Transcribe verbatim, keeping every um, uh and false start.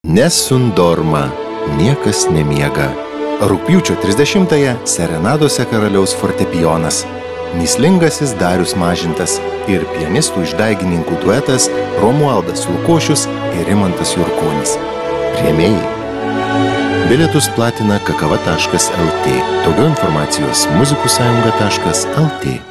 Nesundorma, niekas nemiega. Rugpjūčio trisdešimtąją serenadose karaliaus fortepijonas, mįslingasis Darius Mažintas ir pianistų išdaigininkų duetas Romualdas Lukošius ir Rimantas Jurkonis. Rėmėjai. Bilietus platina kakava taškas el tė. Daugiau informacijos muzikų sąjunga taškas el tė.